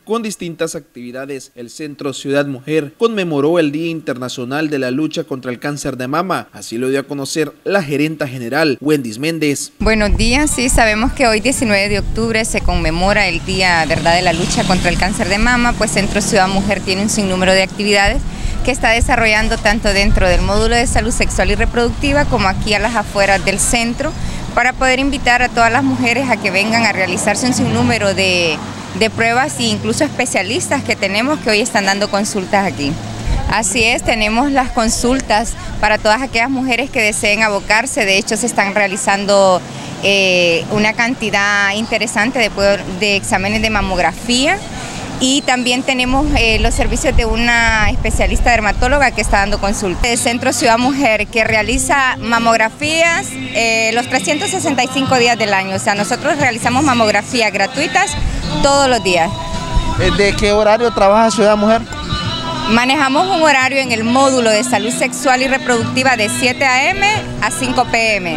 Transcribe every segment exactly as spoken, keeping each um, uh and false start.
Con distintas actividades, el Centro Ciudad Mujer conmemoró el Día Internacional de la Lucha contra el Cáncer de Mama. Así lo dio a conocer la gerenta general, Wendis Méndez. Buenos días, sí, sabemos que hoy diecinueve de octubre se conmemora el Día, ¿verdad?, de la Lucha contra el Cáncer de Mama, pues Centro Ciudad Mujer tiene un sinnúmero de actividades que está desarrollando tanto dentro del módulo de salud sexual y reproductiva como aquí a las afueras del centro, para poder invitar a todas las mujeres a que vengan a realizarse un sinnúmero de de pruebas e incluso especialistas que tenemos que hoy están dando consultas aquí. Así es, tenemos las consultas para todas aquellas mujeres que deseen abocarse. De hecho, se están realizando eh, una cantidad interesante de, de exámenes de mamografía. Y también tenemos eh, los servicios de una especialista dermatóloga que está dando consultas. El Centro Ciudad Mujer, que realiza mamografías eh, los trescientos sesenta y cinco días del año. O sea, nosotros realizamos mamografías gratuitas todos los días. ¿De qué horario trabaja Ciudad Mujer? Manejamos un horario en el módulo de salud sexual y reproductiva de siete a eme a cinco pe eme.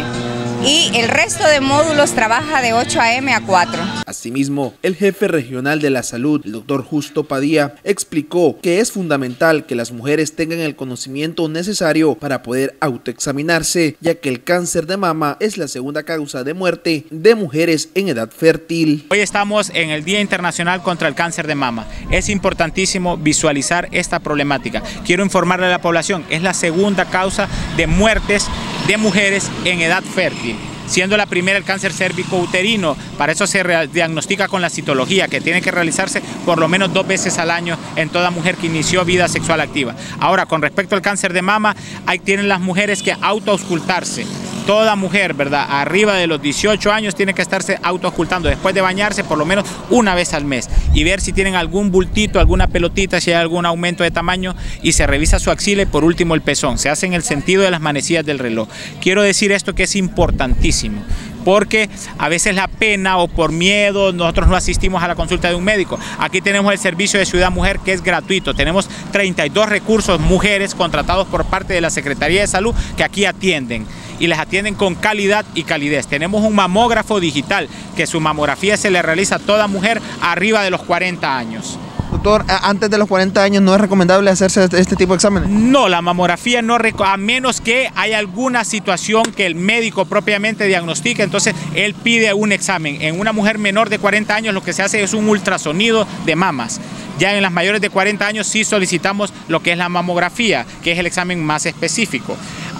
Y el resto de módulos trabaja de ocho a eme a cuatro. Asimismo, el jefe regional de la salud, el doctor Justo Padilla, explicó que es fundamental que las mujeres tengan el conocimiento necesario para poder autoexaminarse, ya que el cáncer de mama es la segunda causa de muerte de mujeres en edad fértil. Hoy estamos en el Día Internacional contra el Cáncer de Mama. Es importantísimo visualizar esta problemática. Quiero informarle a la población, es la segunda causa de muertes de mujeres en edad fértil, siendo la primera el cáncer cérvico-uterino. Para eso se diagnostica con la citología, que tiene que realizarse por lo menos dos veces al año en toda mujer que inició vida sexual activa. Ahora, con respecto al cáncer de mama, ahí tienen las mujeres que autoauscultarse. Toda mujer, ¿verdad?, arriba de los dieciocho años tiene que estarse autoauscultando después de bañarse por lo menos una vez al mes y ver si tienen algún bultito, alguna pelotita, si hay algún aumento de tamaño, y se revisa su axila y por último el pezón. Se hace en el sentido de las manecillas del reloj. Quiero decir esto que es importantísimo, porque a veces la pena o por miedo nosotros no asistimos a la consulta de un médico. Aquí tenemos el servicio de Ciudad Mujer, que es gratuito. Tenemos treinta y dos recursos mujeres contratados por parte de la Secretaría de Salud que aquí atienden y les atienden con calidad y calidez. Tenemos un mamógrafo digital que su mamografía se le realiza a toda mujer arriba de los cuarenta años. Doctor, antes de los cuarenta años no es recomendable hacerse este tipo de exámenes. No, la mamografía no, a menos que haya alguna situación que el médico propiamente diagnostique, entonces él pide un examen. En una mujer menor de cuarenta años lo que se hace es un ultrasonido de mamas. Ya en las mayores de cuarenta años sí solicitamos lo que es la mamografía, que es el examen más específico.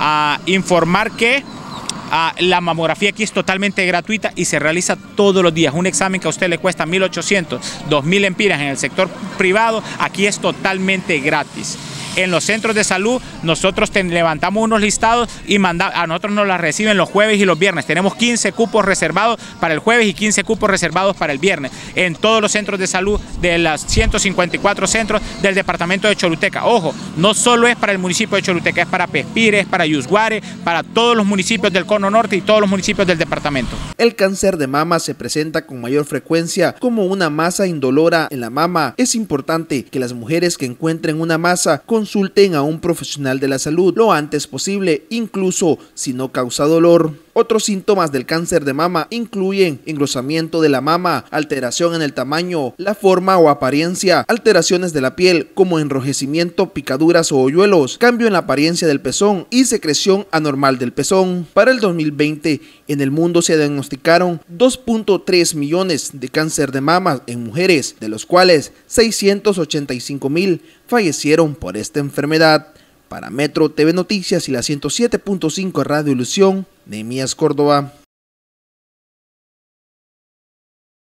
A informar que Ah, la mamografía aquí es totalmente gratuita y se realiza todos los días. Un examen que a usted le cuesta mil ochocientos, dos mil empiras en el sector privado, aquí es totalmente gratis. En los centros de salud nosotros te levantamos unos listados y manda, a nosotros nos las reciben los jueves y los viernes. Tenemos quince cupos reservados para el jueves y quince cupos reservados para el viernes en todos los centros de salud de los ciento cincuenta y cuatro centros del departamento de Choluteca. Ojo, no solo es para el municipio de Choluteca, es para Pespire, es para Yusguare, para todos los municipios del Cono Norte y todos los municipios del departamento. El cáncer de mama se presenta con mayor frecuencia como una masa indolora en la mama. Es importante que las mujeres que encuentren una masa consulten a un profesional de la salud lo antes posible, incluso si no causa dolor. Otros síntomas del cáncer de mama incluyen engrosamiento de la mama, alteración en el tamaño, la forma o apariencia, alteraciones de la piel como enrojecimiento, picaduras o hoyuelos, cambio en la apariencia del pezón y secreción anormal del pezón. Para el dos mil veinte, en el mundo se diagnosticaron dos punto tres millones de cáncer de mama en mujeres, de los cuales seiscientos ochenta y cinco mil fallecieron por esta enfermedad. Para Metro T V Noticias y la ciento siete punto cinco Radio Ilusión, Nehemías Córdoba.